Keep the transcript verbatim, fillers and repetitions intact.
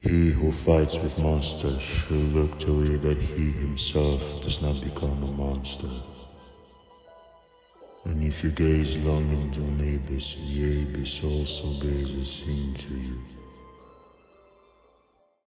He who fights with monsters should look to it that he himself does not become a monster. And if you gaze long into an abyss, the abyss also gazes into you.